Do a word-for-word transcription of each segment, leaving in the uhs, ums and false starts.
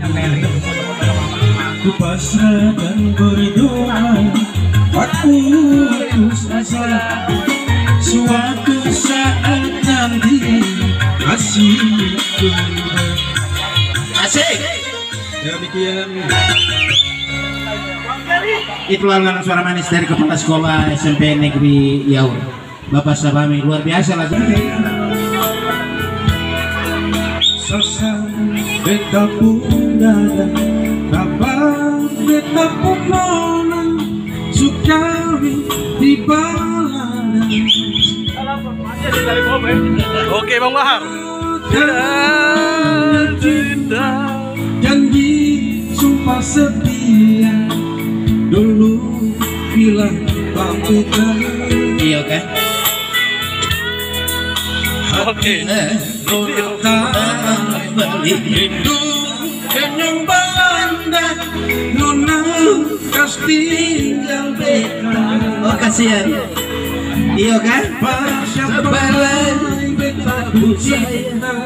Ku pasrah dan berdoa, aku putus asa. Suatu saat nanti hasilku asik. Demikian itu alunan suara manis dari Kepala Sekolah S M P Negeri Yaur, Bapak Sabami, luar biasa lagu. Sosok beta pun dada, kabar beta pun nona, sukawi di balada. Oke Bang Bahar. Cinta janji sumpah setia dulu bilang pamitan. Iya kan? Oke. Balik rindu kenyang Belanda, nona kas tinggal beta. Oh kasihan. Iya kan? Balai beta ku sayang.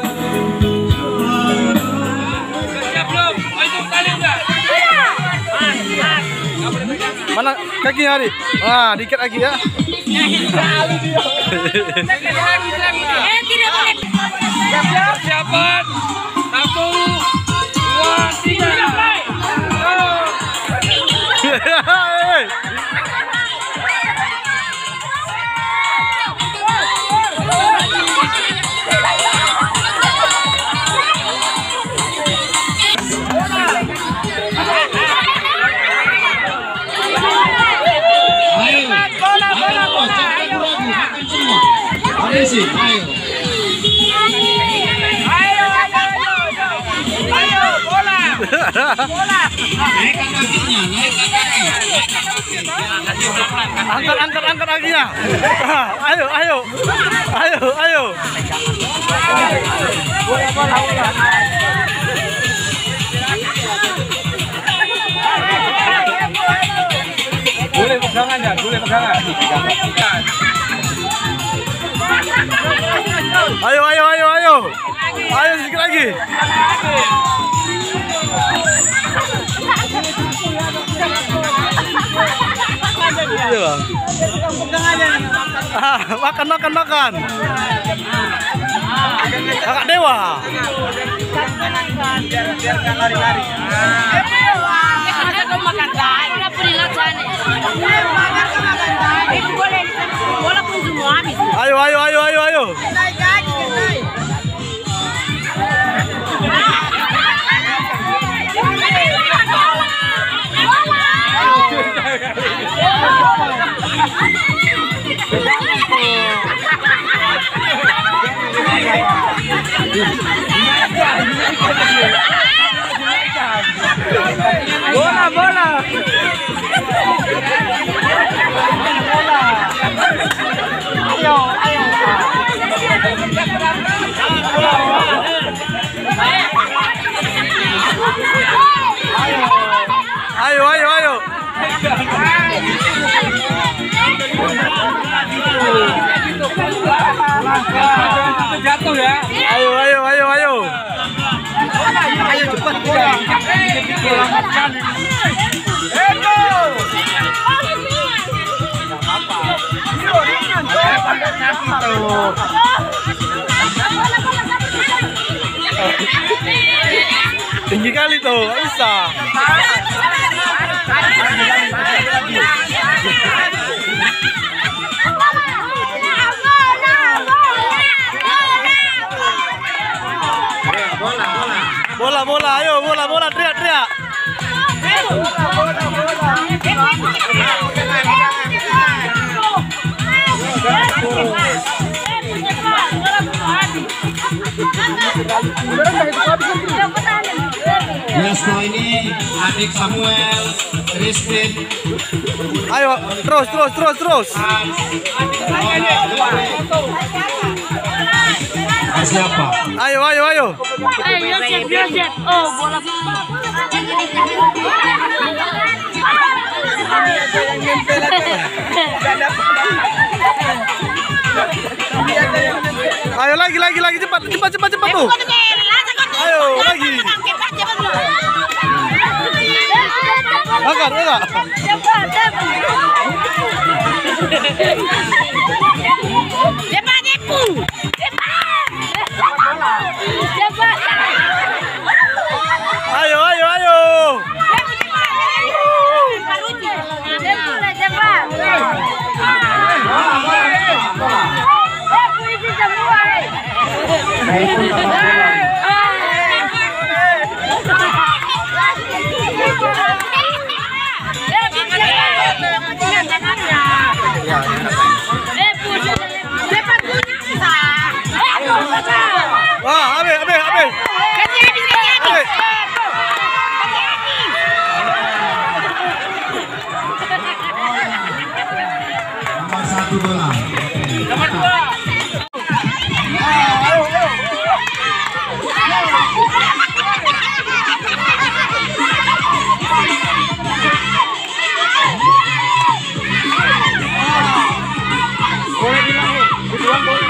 Mana kaki hari? Ah, dikit lagi ya. Persiapan satu, dua, tiga. Ayo, ayo. Ayo, ayo, bola. Bola. Naikkan kakinya, naikkan kakinya. Angkat, angkat, angkat kakinya. Ayo, ayo, ayo, ayo. Bola, bola, bola. Boleh pegangan ya, boleh pegangan. Ayo, ayo, ayo, ayo. Ayo sedikit lagi. Iya. Ah, makan, makan, makan. Kakak Dewa. Biar biar nggak lari-lari. Ayo, ayo, ayo, ayo, ayo. Bola, bola. Ayo, ayo. Ayo, ayo, ayo. Jatuh ya. Ayo, ayo, ayo, ayo. Ayo cepat bola. Tinggi kali tuh, nggak bisa. Bola, bola, ayo, bola, bola, teriak, teriak. Ya, setelah ini adik Samuel, Christine. Ayo, terus, terus, terus, terus. Siapa? Ayo, ayo, ayo. Eh, Yosef, Yosef. Oh, bola. Ayo lagi, lagi, lagi, cepat, cepat, cepat, cepat tuh. Ayo, lagi. Wah, abe, abe, abe. Abe. Nomor satu bola. Nomor dua. Boleh bilang nih, dibilang boleh.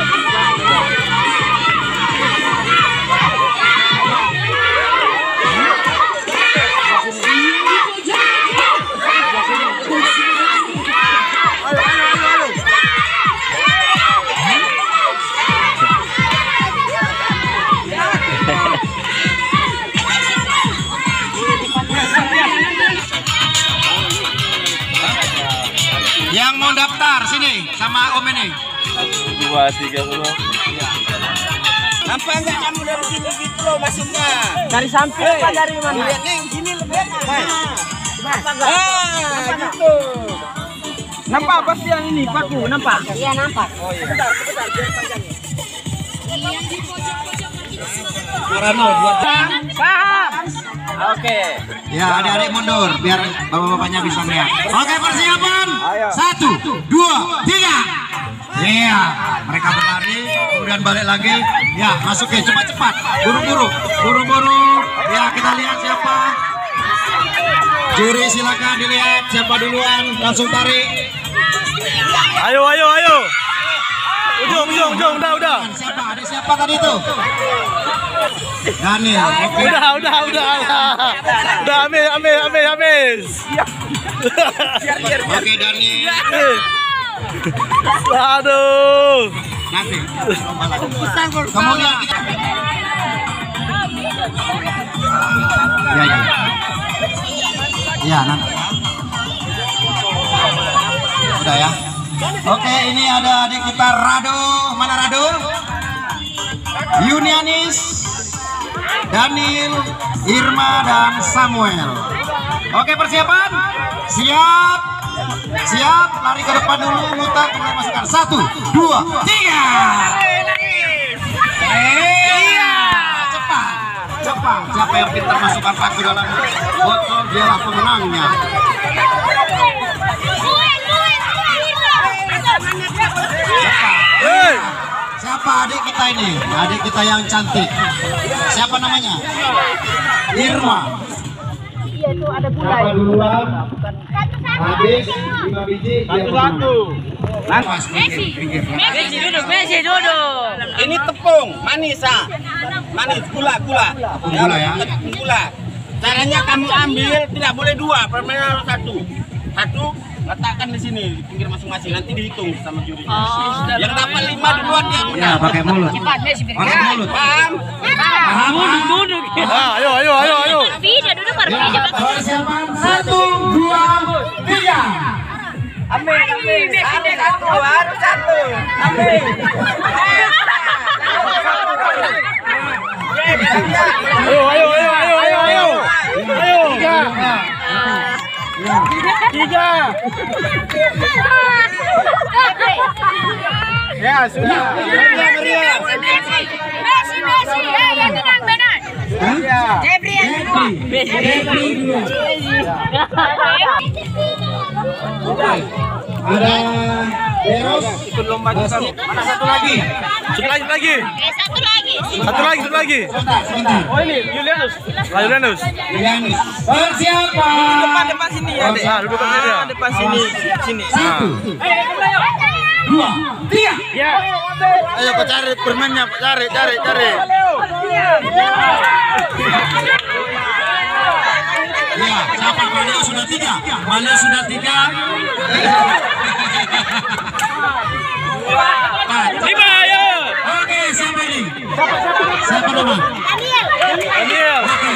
Yang mau daftar sini sama Om ini. Dua, tiga, dua. Nampak nggak kamu dari sini gitu loh masuknya? Dari samping apa dari mana? Lihatnya yang sini lebih enak. Ah, gitu. Nampak pasti yang ini paku, nampak? Iya nampak. Oh iya. Bentar, bentar, biar panjangnya. Marano buat. Paham. Oke. Ya adik-adik mundur biar bapak-bapaknya bisa melihat. Oke persiapan. Satu, dua, tiga. Iya, mereka berlari, kemudian balik lagi. Ya, masukin cepat-cepat, buru-buru, buru-buru. Ya, kita lihat siapa. Juri silakan dilihat siapa duluan, langsung tarik. Ayo, ayo, ayo. Ujung, ujung, ujung, udah, udah. Siapa? Ada siapa tadi itu? Daniel. Oke. Udah, udah, udah. Udah, habis, habis, habis, habis. Oke, Daniel. Aduh. Nanti. Kemudian kita. Ya, ya. Ya, nanti. Udah ya. Oke, ini ada adik kita Rado. Mana Rado? Yunianis, Daniel, Irma, dan Samuel. Oke, persiapan? Siap. Siap, lari ke depan dulu, mutar, kemudian masukkan. Satu, dua, tiga. Iya. Cepat, cepat. Siapa yang pintar masukkan paku dalam botol, dialah pemenangnya. Hei. Siapa adik kita ini? Adik kita yang cantik. Siapa namanya? Irma. Iya itu ada Siapa duluan? Habis lima biji. Satu-satu. Messi. Messi duduk, Messi duduk. Ini tepung, manis ah. Manis, gula, gula. Gula ya? Tepung gula. Caranya kamu ambil, tidak boleh dua, permainan harus satu. Satu, letakkan di sini, di pinggir masing-masing. Nanti dihitung sama juri. Yang dapat lima duluan dia Ya, menang. pakai mulut. Pakai mulut. Paham? Paham? Duduk, duduk. Ah, ayo, ayo, ayo, ayo. Tidak duduk baru Ya, tidak. persiapan satu, dua, tiga. Ambil, ambil. Ambil satu, harus satu. Ambil. Ayo, ayo, ayo, ayo, ayo, ayo. Ayo. Tiga. Ya, sudah. Messi, Messi, Messi. Eh, yang tenang benar. Jebri yang kedua. Jebri dua. Oke. Ada Eros. Ikut lomba juga. Mana satu lagi? Satu lagi, satu lagi. Eh, satu lagi. Satu lagi, satu lagi. Sebentar, sebentar. Oh ini, Julianus. Ayo, Lenus. Julianus. Persiapan. Depan, depan sini ya, Dek. Nah, duduk depan dia. Depan sini, sini. Satu, dua, tiga. Ya. Ayo, kau cari permennya, cari, cari, cari. Ya, siapa? Malio sudah tiga. Malio sudah tiga. Lima, ayo. Oke, siapa ini? Siapa nama? Daniel. Oke.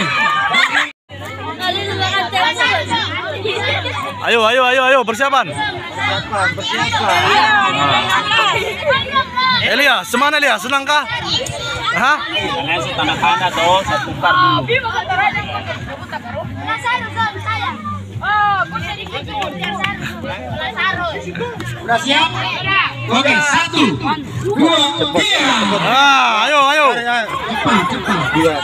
Ayo, ayo, ayo, ayo, persiapan. Elia, semana Elia? Senang kah? Hah? Karena saya tanda tanda tuh, saya tukar dulu. Udah siap? Oke, satu, dua, tiga. Ah, ayo, ayo. Cepat, cepat.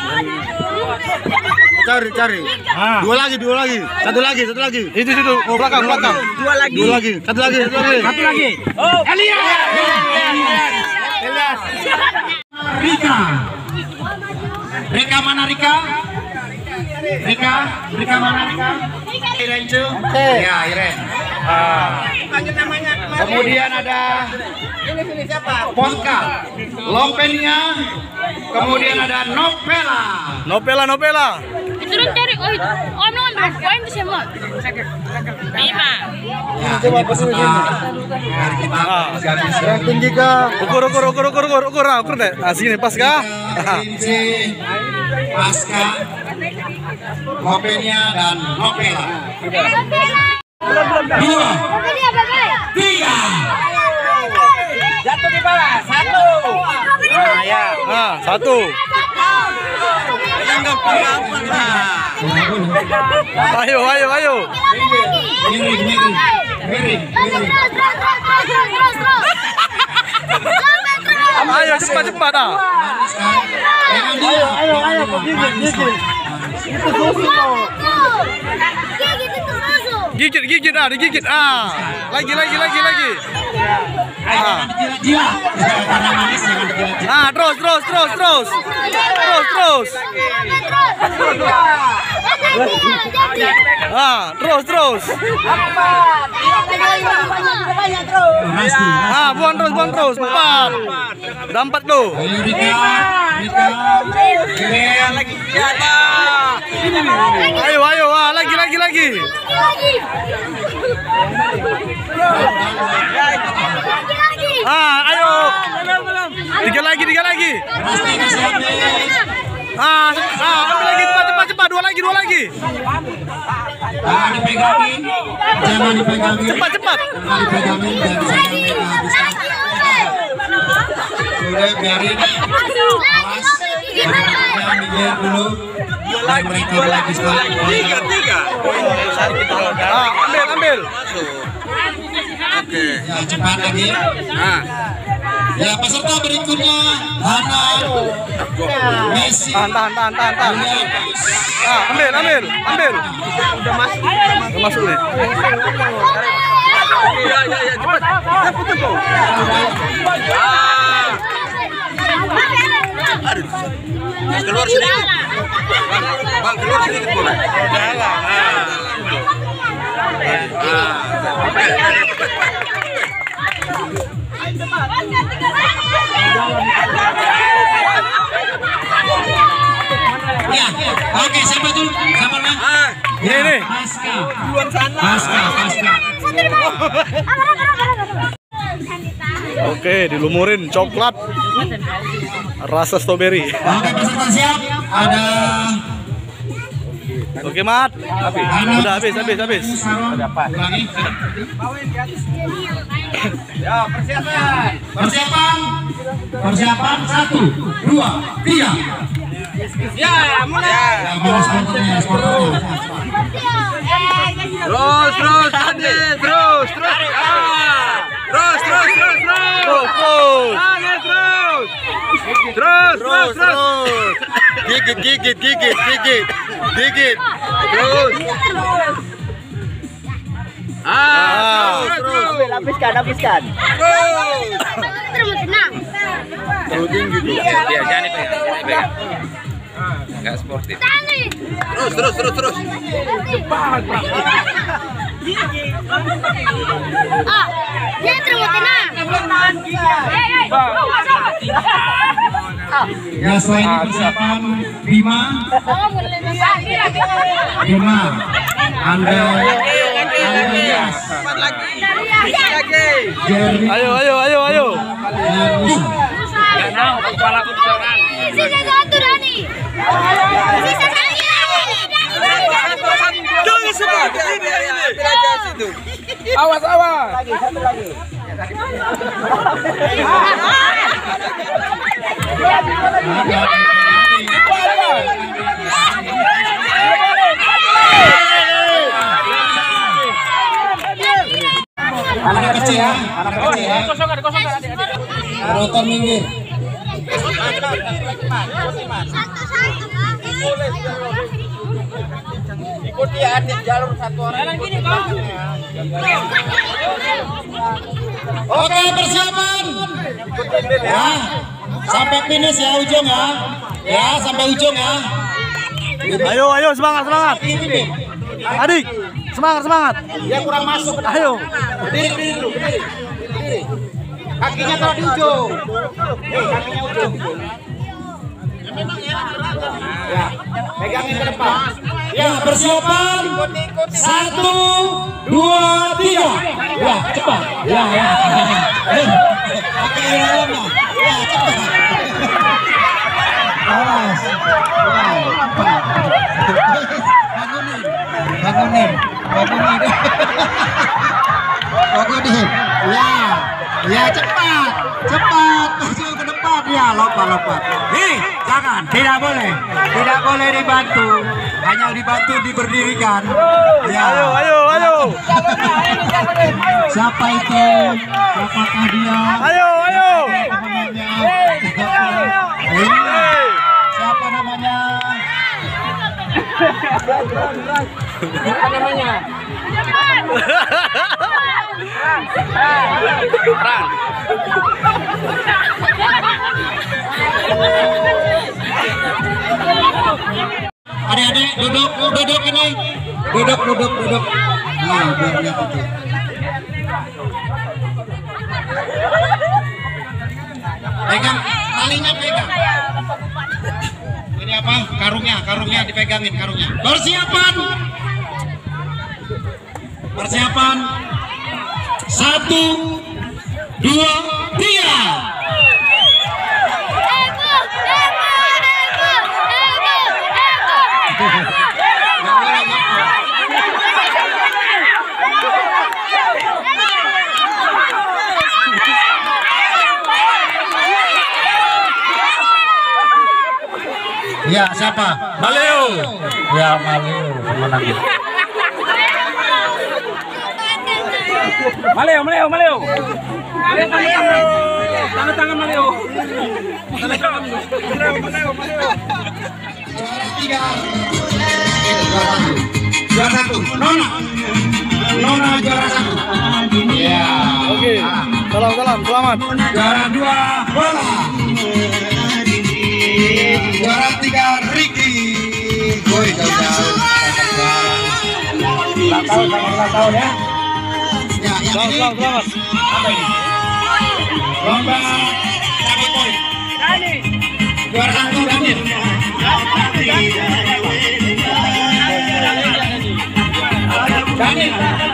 Cari, cari. Dua lagi, dua lagi. Satu lagi, satu lagi. Itu, itu, oh, belakang, belakang. Dua lagi. Dua lagi. Satu lagi, satu lagi. Satu lagi. Oh, Elias. Elias. Rika. Rika mana Rika? Rika, Rika mana Rika? Iren cu. Ya, Iren. Kemudian ada Ponka, Lompenia. Kemudian ada Novela. Novela, novela. Turun cari, oh itu, oh nomor poin itu semua. Lima. Ya, ini peserta dari kita. Yang tinggi ke. Ukur, ukur, ukur, ukur, ukur, ukur, nah, ukur deh. Nah, sini pas kah? Rinci, Pasca, Lompenia dan Novela. Dua, tiga. Jatuh di bawah. Satu. Nah, ya. Nah, satu. Yang gampang-gampang lah. Ayo, ayo, ayo. Miring, miring, miring, miring. Ayo, cepat, cepat ah. Ayo, ayo, ayo, gigit, gigit. Gigit, gigit ah, digigit ah. Lagi, lagi, lagi, lagi. Ah. Jilat, karena manis jangan dijilat. Ah, terus, terus, terus, terus. Terus, terus. Ah, terus, terus. Ah, buang terus, buang terus. Empat. Udah empat tuh. Ayo Rika, Rika, Iren. Ayo, ayo, ah, lagi, lagi, lagi. Ah, ayo. Tiga lagi, tiga lagi. Pasti kasih habis. Ah, ah, ambil lagi, cepat, cepat, cepat. Dua lagi, dua lagi. Jangan dipegangin, jangan dipegangin. Cepat, cepat. Jangan dipegangin, jangan sampai habiskan. Sudah biarin. Awas. Jangan minggir dulu. Dan mereka lagi sekali. Tiga, tiga. Ah, ambil, ambil. Oke. Ya, cepat lagi. Nah. Ya, peserta berikutnya Hana, Messi, Tahan, tahan, tahan, tahan, tahan. Ah, ambil, ambil, ambil. Udah masuk, udah masuk nih. Ya, ya, ya, cepat. Ya, putus tuh. Aduh. Keluar sedikit. Bang, keluar sedikit boleh. Jalan. Ya, oke, siapa tuh? Siapa lah? Ini, ini. Pasca. Pasca, Pasca. Oke, dilumurin coklat rasa strawberry. Oke, peserta siap. Ada Oke, Mat. Udah habis, habis, habis. Ulangi. Ya, persiapan. Persiapan. Persiapan satu, dua, tiga. Ya, mulai. Ya, mana sporternya, sporternya. Terus, terus, Ade, terus, terus. Ah. Terus, terus, terus, terus. Terus, terus. Ade, terus. Terus, terus, terus. Gigit, gigit, gigit, gigit. Gigit. Terus. Ah, terus, terus. Habiskan, habiskan. Terus. Rutin gitu. Dia jangan dipegang, jangan dipegang. Enggak sportif. Terus, terus, terus, terus. Ah, dia terutin ah. Ya, selain ini persiapan Bima, Bima, Anda, Andreas, Jerry, Ayo, ayo, ayo, ayo. dan Musa. Sisa satu Dani. Sisa satu. Jangan seperti ini, ini. Awas, awas. Lagi, satu lagi. Oke, Anak kecil ya, anak kecil ya. Penonton minggir. Ikuti adik jalur satu orang. Oke, persiapan. Ya, sampai finish ya ujung ya. Ya, sampai ujung ya. Ayo, ayo, semangat, semangat. Adik, semangat, semangat. Dia kurang masuk. Ayo. Berdiri, berdiri dulu. Berdiri. Kakinya taruh di ujung. Eh, kakinya ujung. Ya, pegangin ke depan. Ya, persiapan. Satu, dua, tiga. Ya, cepat. Ya, ya. Oke, ya, ya, cepat. Awas. Ya, cepat. Bangunin, bangunin, bangunin. Bangunin. Ya, ya cepat, cepat. Maju ke depan. Ya, lompat, lompat. Hei, jangan, tidak boleh, tidak boleh dibantu. Hanya dibantu diberdirikan. Ya. Ayo, ayo, ayo. Siapa itu? Siapakah dia? Ayo, ayo. Namanya? Siapa namanya? Apa namanya? Ran. Adik-adik duduk, duduk ini. Duduk, duduk, duduk. Nah, biar lihat itu. Pegang, talinya pegang. Ini apa? Karungnya, karungnya dipegangin, karungnya. Persiapan. Persiapan. Satu, dua, tiga. Ya, siapa? Maleo. Ya, Maleo pemenang. Maleo, Maleo, Maleo. Tangan tangan Maleo. Tangan tangan Maleo, Maleo, Maleo. Tiga. Juara satu. Nona. Nona juara satu. Ya. Oke. Salam, salam, selamat. Juara dua bola. Juara tiga Ricky. Woi, jauh-jauh. Ulang tahun sama ulang tahun ya. Ya, yang Selamat, ini selamat, selamat. apa ini? Lomba cabai poin. Juara satu Daniel. Daniel.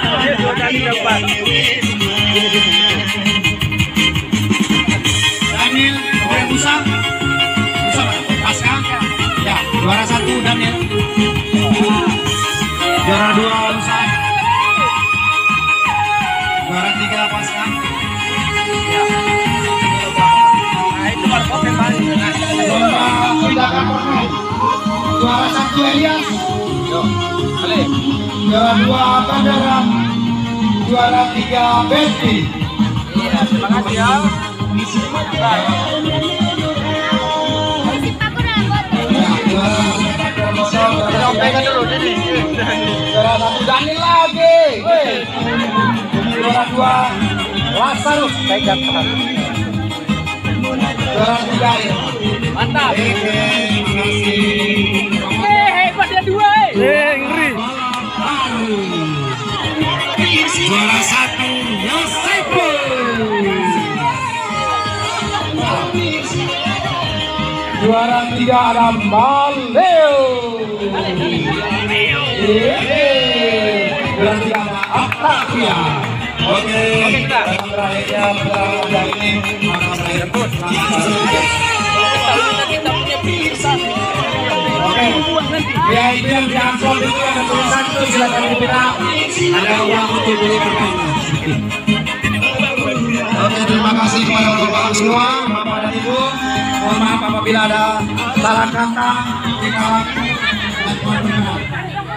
Daniel, oleh Musa. Musa Pasca. Ya, juara satu Daniel. Juara dua Musa. Juara tiga Pasca. Ya. Nah, itu baru oke, Pak. Lomba tindakan kornet. Juara satu Elias. Juara dua Bandara. Juara tiga Betty. Iya, terima kasih ya. Pegang dulu, Dini. Juara satu Daniel lagi. Juara dua Lazarus. Pegang. Juara tiga. Mantap. Terima kasih. Eh, hebat dia dua, eh. Eh, ngeri. Juara satu Yoseful. Juara tiga ada Maleo. Juara tiga ada Octavia. Oke, terakhirnya pada ini Oke, ya itu yang di amplop itu ada tulisan itu silakan dipinang. Ada uang untuk beli pertanyaan. Oke, terima terima kasih kepada bapak semua, bapak dan ibu. Mohon maaf apabila ada salah kata di kalangan dan